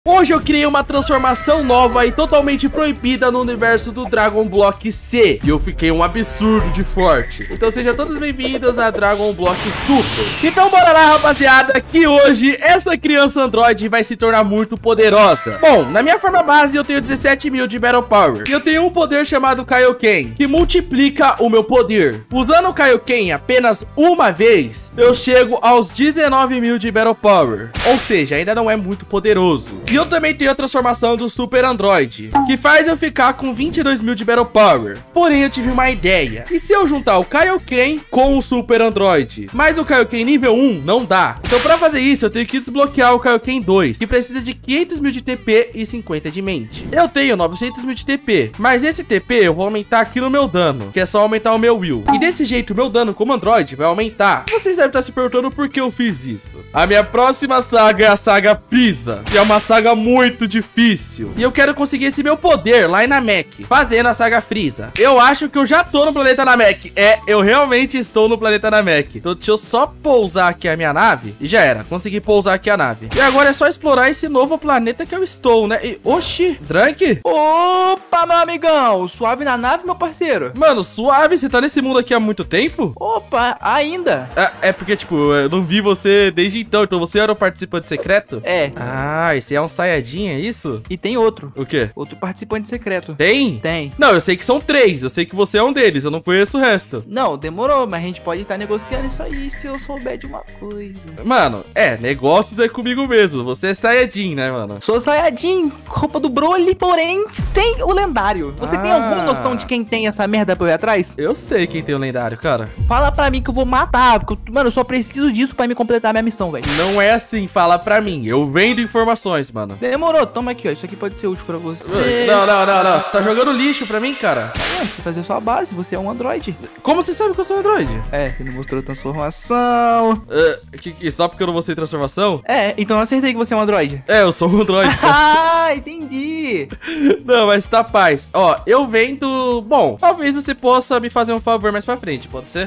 Hoje eu criei uma transformação nova e totalmente proibida no universo do Dragon Block C. E eu fiquei um absurdo de forte. Então sejam todos bem-vindos a Dragon Block Super. Então bora lá, rapaziada, que hoje essa criança androide vai se tornar muito poderosa. Bom, na minha forma base eu tenho 17 mil de Battle Power. E eu tenho um poder chamado Kaioken, que multiplica o meu poder. Usando o Kaioken apenas uma vez, eu chego aos 19 mil de Battle Power. Ou seja, ainda não é muito poderoso. E eu também tenho a transformação do Super Android, que faz eu ficar com 22 mil de Battle Power. Porém, eu tive uma ideia. E se eu juntar o Kaioken com o Super Android? Mas o Kaioken nível 1 não dá. Então, pra fazer isso, eu tenho que desbloquear o Kaioken 2, que precisa de 500 mil de TP e 50 de mente. Eu tenho 900 mil de TP, mas esse TP eu vou aumentar aqui no meu dano, que é só aumentar o meu Will. E desse jeito, o meu dano como Android vai aumentar. Vocês devem estar se perguntando por que eu fiz isso. A minha próxima saga é a saga Frieza, que é uma saga muito difícil. E eu quero conseguir esse meu poder lá em Namek, fazendo a saga Frieza. Eu acho que eu já tô no planeta Namek. Eu realmente estou no planeta Namek. Então deixa eu só pousar aqui a minha nave. E já era, consegui pousar aqui a nave. E agora é só explorar esse novo planeta que eu estou, né? E, oxi, Drank? Opa, meu amigão, suave na nave, meu parceiro. Mano, suave, você tá nesse mundo aqui há muito tempo? Opa, ainda? É porque, tipo, eu não vi você desde então você era um participante secreto? É. Ah, esse é um Saiyajin, é isso? E tem outro. O quê? Outro participante secreto. Tem? Tem. Não, eu sei que são 3, eu sei que você é um deles, eu não conheço o resto. Não, demorou, mas a gente pode estar negociando isso aí se eu souber de uma coisa. Mano, negócios é comigo mesmo, você é Saiyajin, né, mano? Sou Saiyajin, roupa do Broly, porém sem o lendário. Você tem alguma noção de quem tem essa merda pra eu ir atrás? Eu sei quem tem o lendário, cara. Fala pra mim que eu vou matar, porque, mano, eu só preciso disso pra me completar minha missão, velho. Não é assim, fala pra mim, eu vendo informações, mano. Demorou, toma aqui, ó, isso aqui pode ser útil pra você. Não, você tá jogando lixo pra mim, cara? Não, você fazer sua base, você é um androide. Como você sabe que eu sou um androide? Você não mostrou transformação. Só porque eu não mostrei transformação? Então eu acertei que você é um androide. Eu sou um androide. Ah, entendi. Não, mas tá paz. Ó, eu vendo... Bom, talvez você possa me fazer um favor mais pra frente, pode ser?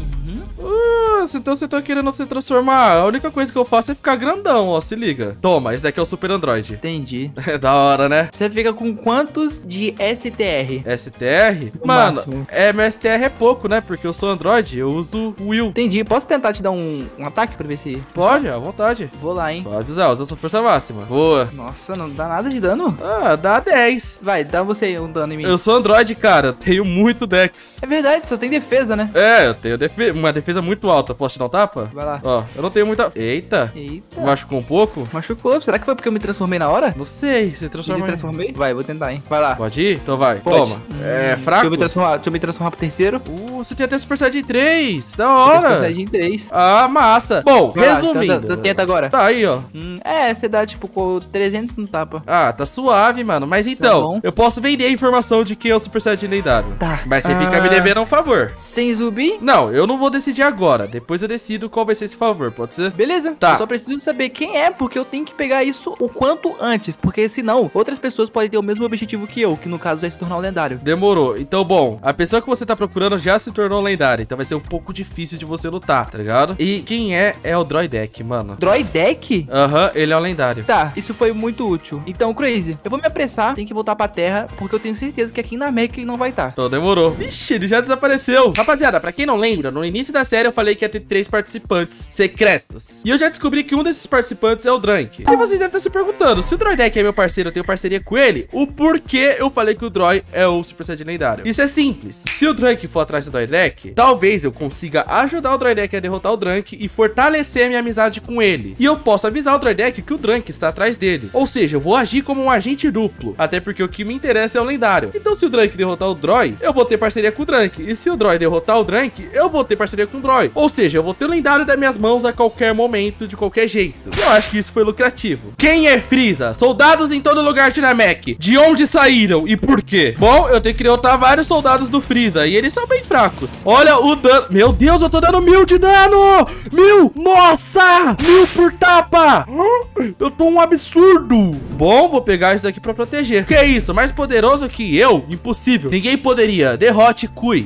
Então você tá querendo se transformar. A única coisa que eu faço é ficar grandão, ó, se liga. Toma, esse daqui é o Super Android. Entendi. É da hora, né? Você fica com quantos de STR? STR? O Mano, máximo. meu STR é pouco, né? Porque eu sou Android, eu uso Will. Entendi. Posso tentar te dar um ataque pra ver se... Pode, à vontade. Vou lá, hein? Pode usar, usa sua força máxima. Boa. Nossa, não dá nada de dano. Dá 10. Vai, dá você um dano em mim. Eu sou Android, cara. Tenho muito Dex. É verdade, só tem defesa, né? Eu tenho uma defesa muito alta. Posso te dar um tapa? Vai lá. Ó, eu não tenho muita... Eita. Machucou um pouco? Machucou. Será que foi porque eu me transformei na hora? Não sei, você Me transforma... transformei? Vai, vou tentar, hein? Vai lá. Pode ir? Então vai. Pode. Toma. Fraco? Deixa eu me transformar pro terceiro. Você tem até Super Saiyajin 3. Da hora. Super Saiyajin 3. Ah, massa. Bom, Vai lá, resumindo. então, tenta agora. Tá aí, ó. Você dá, tipo, com 300 no tapa. Tá suave, mano. Mas então, eu posso vender a informação de quem é o Super Saiyajin lendário. Tá. Mas você fica me devendo um favor. Sem zumbi? Não, eu não vou decidir agora. Depois eu decido qual vai ser esse favor, pode ser? Beleza. Tá. Eu só preciso saber quem é, porque eu tenho que pegar isso o quanto antes. Porque senão, outras pessoas podem ter o mesmo objetivo que eu, que no caso é se tornar um lendário. Demorou. Então, bom, a pessoa que você tá procurando já se tornou lendária. Então vai ser um pouco difícil de você lutar, tá ligado? E quem é o Droidek, mano. Droidek? Aham, ele é um lendário. Tá, isso foi muito útil. Então, Crazy, eu vou me apressar, tenho que voltar pra terra, porque eu tenho certeza que aqui em Namek ele não vai estar. Então demorou. Ixi, ele já desapareceu. Rapaziada, pra quem não lembra, no início da série eu falei que ia ter 3 participantes secretos. E eu já descobri que um desses participantes é o Drank. E vocês devem estar se perguntando, se o Droidek é meu parceiro, eu tenho parceria com ele, o porquê eu falei que o Droid é o Super Saiyajin lendário? Isso é simples. Se o Drank for atrás do Droidek, talvez eu consiga ajudar o Droidek a derrotar o Drank e fortalecer a minha amizade com ele. E eu posso avisar o Droidek que o Drank está atrás dele. Ou seja, eu vou agir como um agente duplo. Até porque o que me interessa é o lendário. Então se o Drank derrotar o Droid, eu vou ter parceria com o Drank. E se o Droid derrotar o Drank, eu vou ter parceria com o Droid. Ou seja, eu vou ter o lendário das minhas mãos a qualquer momento, de qualquer jeito. E eu acho que isso foi lucrativo. Quem é Frieza? Soldados em todo lugar de Namek. De onde saíram e por quê? Bom, eu tenho que derrotar vários soldados do Frieza e eles são bem fracos. Olha o dano. Meu Deus, eu tô dando 1000 de dano. 1000. Nossa, 1000 por tapa. Eu tô um absurdo. Bom, vou pegar isso daqui pra proteger. Que é isso? Mais poderoso que eu? Impossível. Ninguém poderia. Derrote Cui.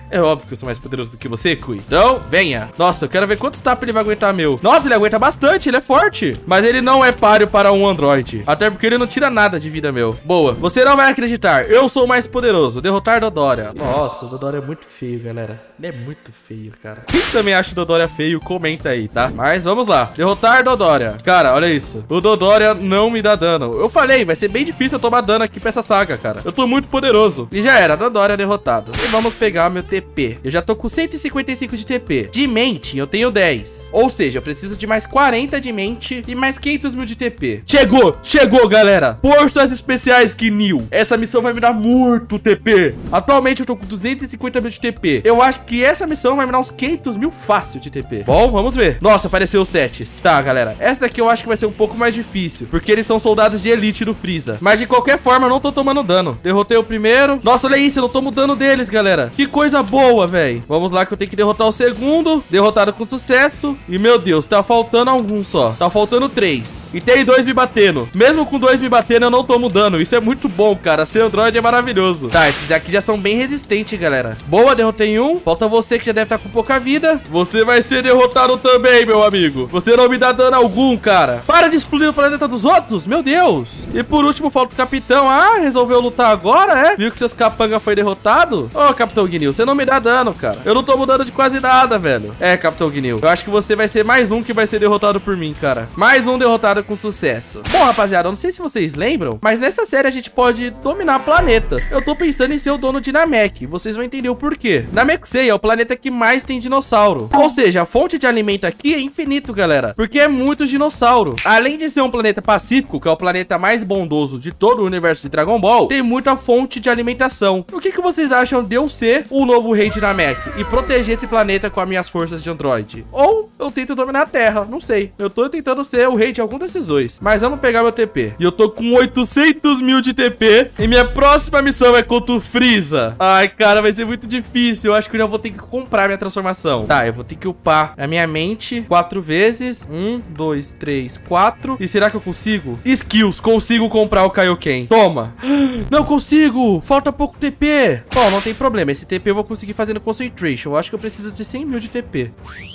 É óbvio que eu sou mais poderoso do que você, Cui. Então, venha. Nossa, eu quero ver quantos tapas ele vai aguentar meu. Nossa, ele aguenta bastante, ele é forte. Mas ele não é páreo para um androide. Até porque ele não tira nada de vida meu. Boa. Você não vai acreditar. Eu sou o mais poderoso. Derrotar Dodoria. Nossa, o Dodoria é muito feio, galera. Ele é muito feio, cara. Quem também acha o Dodoria feio, comenta aí, tá? Mas vamos lá. Derrotar Dodoria. Cara, olha isso. O Dodoria não me dá dano. Eu falei, vai ser bem difícil eu tomar dano aqui pra essa saga, cara. Eu tô muito poderoso. E já era, Dodoria derrotado. E vamos pegar meu TP. Eu já tô com 155 de TP. De mente, eu tenho 10. Ou seja, eu preciso de mais 40 de mente e mais 500 mil de TP. Chegou, galera. Forças especiais Gnil. Essa missão vai me dar muito TP. Atualmente eu tô com 250 mil de TP. Eu acho que essa missão vai me dar uns 500 mil fácil de TP. Bom, vamos ver. Nossa, apareceu os sets. Tá, galera. Essa daqui eu acho que vai ser um pouco mais difícil, porque eles são soldados de elite do Freeza. Mas de qualquer forma, eu não tô tomando dano. Derrotei o primeiro. Nossa, olha isso, eu não tomo dano deles, galera. Que coisa boa, velho. Vamos lá que eu tenho que derrotar o segundo. Derrotado com sucesso. E, meu Deus, tá faltando algum só. Tá faltando 3. E tem 2 me batendo. Mesmo com 2 me batendo, eu não tomo dano. Isso é muito bom, cara. Ser Android é maravilhoso. Tá, esses daqui já são bem resistentes, galera. Boa, derrotei um. Falta você que já deve estar com pouca vida. Você vai ser derrotado também, meu amigo. Você não me dá dano algum, cara. Para de explodir o planeta dos outros. Meu Deus. E por último, falta o capitão. Ah, resolveu lutar agora, é? Viu que seus capanga foi derrotado? Ô, Capitão Gnil, você não me dá dano, cara. Eu não tomo dano de quase nada, velho. É, Capitão Gnil. Eu acho que você vai ser mais um que vai ser derrotado por mim, cara. Mais um derrotado com sucesso. Bom, rapaziada, eu não sei se vocês lembram, mas nessa série a gente pode dominar planetas. Eu tô pensando em ser o dono de Namek. Vocês vão entender o porquê. Namekusei é o planeta que mais tem dinossauro. Ou seja, a fonte de alimento aqui é infinito, galera. Porque é muito dinossauro. Além de ser um planeta pacífico, que é o planeta mais bondoso de todo o universo de Dragon Ball, tem muita fonte de alimentação. O que vocês acham de eu ser o novo rei de Namek e proteger esse planeta com as minhas forças de Android? Ou eu tento dominar a Terra, não sei. Eu tô tentando ser o rei de algum desses dois. Mas vamos pegar meu TP. E eu tô com 800 mil de TP. E minha próxima missão é contra o Freeza. Ai, cara, vai ser muito difícil. Eu acho que eu já vou ter que comprar minha transformação. Tá, eu vou ter que upar a minha mente 4 vezes. 1, 2, 3, 4. E será que eu consigo? Skills, consigo comprar o Kaioken. Toma. Não consigo. Falta pouco TP. Bom, não tem problema. Esse TP eu vou conseguir fazer no Concentration. Eu acho que eu preciso de 100 mil de TP.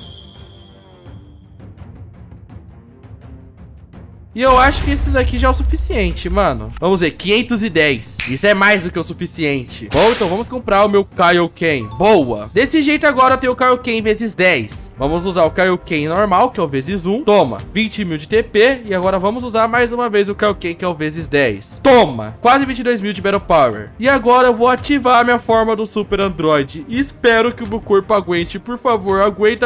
E eu acho que esse daqui já é o suficiente, mano. Vamos ver, 510. Isso é mais do que o suficiente. Bom, então vamos comprar o meu Kaioken. Boa. Desse jeito agora eu tenho o Kaioken vezes 10. Vamos usar o Kaioken normal, que é o vezes 1. Toma, 20 mil de TP. E agora vamos usar mais uma vez o Kaioken, que é o vezes 10. Toma, quase 22 mil de Battle Power. E agora eu vou ativar a minha forma do Super Android. E espero que o meu corpo aguente. Por favor, aguenta.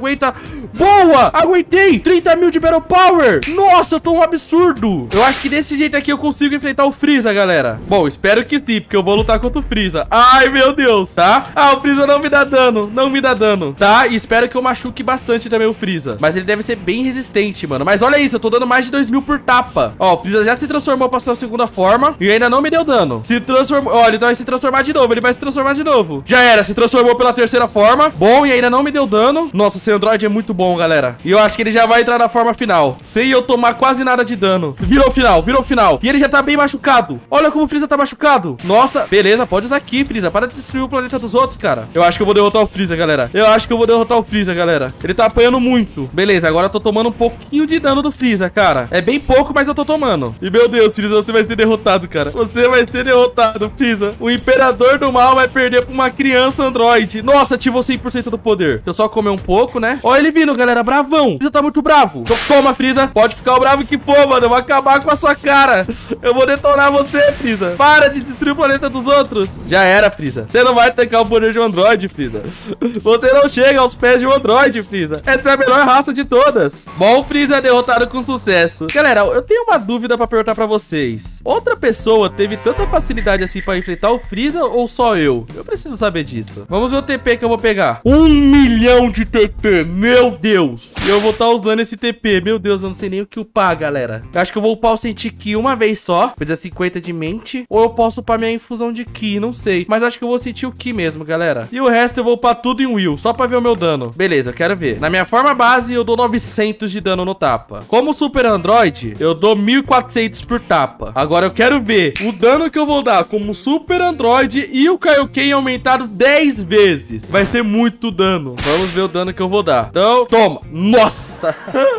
Boa, aguentei. 30 mil de Battle Power. Nossa, eu tô um absurdo. Eu acho que desse jeito aqui eu consigo enfrentar o Freeza, galera. Bom, espero que sim, porque eu vou lutar contra o Freeza. Ai, meu Deus, tá? Ah, o Freeza não me dá dano, tá? E espero que eu machuque bastante também o Freeza. Mas ele deve ser bem resistente, mano. Mas olha isso, eu tô dando mais de 2 mil por tapa. Ó, o Freeza já se transformou pra sua segunda forma e ainda não me deu dano. Se transformou, ó, ele vai se transformar de novo, Já era, se transformou pela terceira forma. Bom, e ainda não me deu dano. Nossa, esse Android é muito bom, galera. E eu acho que ele já vai entrar na forma final, sem eu tomar quase nada de dano. Virou final. E ele já tá bem machucado. Olha como o Freeza tá machucado. Nossa, beleza, pode usar aqui, Freeza. Para de destruir o planeta dos outros, cara. Eu acho que eu vou derrotar o Freeza, galera. Ele tá apanhando muito. Beleza, agora eu tô tomando um pouquinho de dano do Freeza, cara. É bem pouco, mas eu tô tomando. E meu Deus, Freeza, você vai ser derrotado, cara. Você vai ser derrotado, Freeza. O Imperador do Mal vai perder pra uma criança Android. Nossa, ativou 100% do poder. Deixa eu só comer um pouco, né? Olha ele vindo, galera, bravão. Freeza tá muito bravo. Então, toma, Freeza. Pode ficar o bravo que for, mano. Eu vou acabar com a sua cara. Eu vou detonar você, Freeza. Para de destruir o planeta dos outros. Já era, Freeza. Você não vai tancar o poder de um Android, Freeza. Você não chega aos pés de um Android, Freeza. Essa é a melhor raça de todas. Bom, Freeza é derrotado com sucesso. Galera, eu tenho uma dúvida pra perguntar pra vocês. Outra pessoa teve tanta facilidade assim pra enfrentar o Freeza ou só eu? Eu preciso saber disso. Vamos ver o TP que eu vou pegar. 1 milhão de TP. Meu Deus. E eu vou estar usando esse TP. Meu Deus, eu não sei nem o que upar, galera. Eu acho que eu vou upar o Senti Ki uma vez só. Fazer 50 de mente. Ou eu posso upar minha infusão de Ki, não sei. Mas acho que eu vou sentir o Ki mesmo, galera. E o resto eu vou upar tudo em Will, só pra ver o meu dano. Beleza, eu quero ver. Na minha forma base, eu dou 900 de dano no tapa. Como Super Android, eu dou 1400 por tapa. Agora eu quero ver o dano que eu vou dar como Super Android e o Kaioken aumentado 10 vezes. Vai ser muito dano. Vamos ver o dano que eu vou dar. Então, toma. Nossa!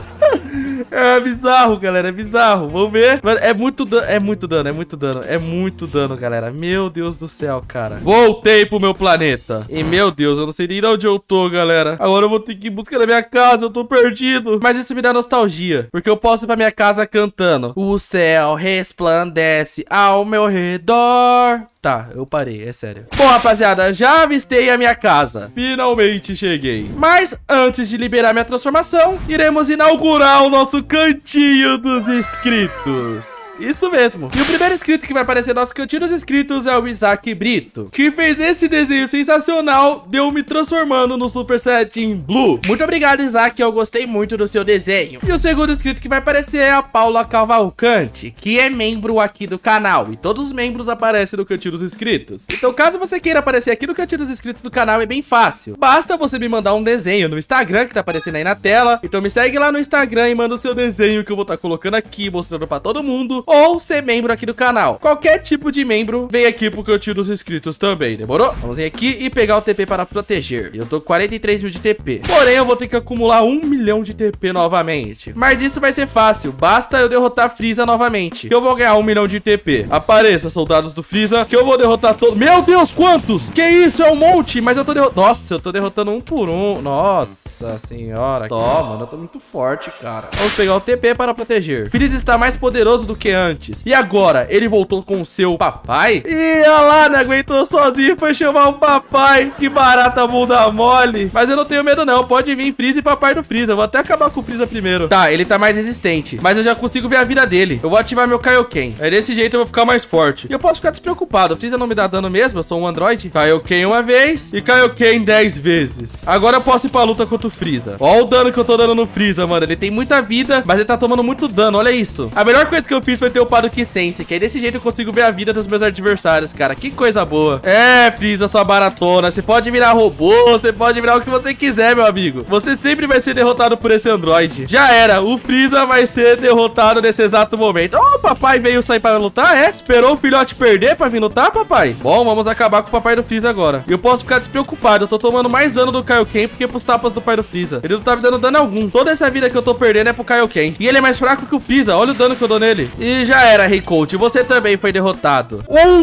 É bizarro, galera, é bizarro. Vamos ver. Mano, é muito dano, é muito dano, é muito dano. É muito dano, galera. Meu Deus do céu, cara. Voltei pro meu planeta. E, meu Deus, eu não sei nem onde eu tô, galera. Agora eu vou ter que ir em busca da minha casa, eu tô perdido. Mas isso me dá nostalgia, porque eu posso ir pra minha casa cantando: o céu resplandece ao meu redor. Tá, eu parei, é sério. Bom, rapaziada, já avistei a minha casa. Finalmente cheguei. Mas antes de liberar minha transformação, iremos inaugurar o nosso cantinho dos inscritos. Isso mesmo. E o primeiro inscrito que vai aparecer no nosso cantinho dos inscritos é o Isaac Brito, que fez esse desenho sensacional de eu me transformando no Super Saiyajin Blue. Muito obrigado, Isaac, eu gostei muito do seu desenho. E o segundo inscrito que vai aparecer é a Paula Cavalcante, que é membro aqui do canal. E todos os membros aparecem no cantinho dos inscritos. Então, caso você queira aparecer aqui no cantinho dos inscritos do canal, é bem fácil. Basta você me mandar um desenho no Instagram, que tá aparecendo aí na tela. Então me segue lá no Instagram e manda o seu desenho, que eu vou estar colocando aqui, mostrando pra todo mundo. Ou ser membro aqui do canal. Qualquer tipo de membro, vem aqui pro cantinho dos inscritos também, demorou? Vamos vir aqui e pegar o TP para proteger. Eu tô com 43 mil de TP. Porém, eu vou ter que acumular 1 milhão de TP novamente. Mas isso vai ser fácil. Basta eu derrotar Frieza novamente, que eu vou ganhar 1 milhão de TP. Apareça, soldados do Frieza, que eu vou derrotar todos. Meu Deus, quantos? Que isso? É um monte. Mas eu tô derrotando... Nossa, eu tô derrotando um por um. Nossa senhora. Toma, mano, eu tô muito forte, cara. Vamos pegar o TP para proteger. Frieza está mais poderoso do que antes. E agora, ele voltou com o seu papai? Ih, olha lá, não aguentou sozinho, foi chamar o papai. Que barata bunda mole. Mas eu não tenho medo não, pode vir Frieza e papai do Frieza. Eu vou até acabar com o Frieza primeiro. Tá, ele tá mais resistente, mas eu já consigo ver a vida dele. Eu vou ativar meu Kaioken. Aí desse jeito eu vou ficar mais forte. E eu posso ficar despreocupado, o Frieza não me dá dano mesmo, eu sou um Android. Kaioken uma vez e Kaioken 10 vezes. Agora eu posso ir pra luta contra o Frieza. Olha o dano que eu tô dando no Frieza, mano. Ele tem muita vida, mas ele tá tomando muito dano, olha isso. A melhor coisa que eu fiz foi ter upado o Ki-Sense, que aí desse jeito eu consigo ver a vida dos meus adversários, cara. Que coisa boa. É, Frieza, sua baratona. Você pode virar robô, você pode virar o que você quiser, meu amigo. Você sempre vai ser derrotado por esse Android. Já era, o Frieza vai ser derrotado nesse exato momento. Oh, o papai veio sair pra lutar, é? Esperou o filhote perder pra vir lutar, papai? Bom, vamos acabar com o papai do Frieza agora. Eu posso ficar despreocupado, eu tô tomando mais dano do Kaioken porque pros tapas do pai do Frieza. Ele não tá me dando dano algum. Toda essa vida que eu tô perdendo é pro Kaioken. E ele é mais fraco que o Frieza, olha o dano que eu dou nele. E já era, Rei Coach, você também foi derrotado.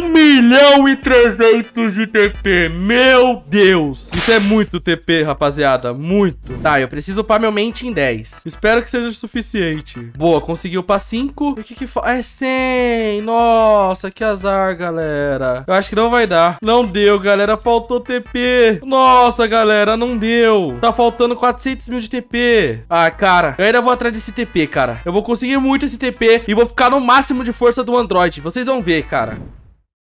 1.300.000 de TP, meu Deus. Isso é muito TP, rapaziada, muito. Tá, eu preciso upar meu mente em 10. Espero que seja o suficiente. Boa, consegui upar 5. E o que que falta? É 100. Nossa, que azar, galera. Eu acho que não vai dar. Não deu, galera, faltou TP. Nossa, galera, não deu. Tá faltando 400.000 de TP. Ah, cara, eu ainda vou atrás desse TP, cara. Eu vou conseguir muito esse TP e vou ficar no máximo de força do Android. Vocês vão ver, cara.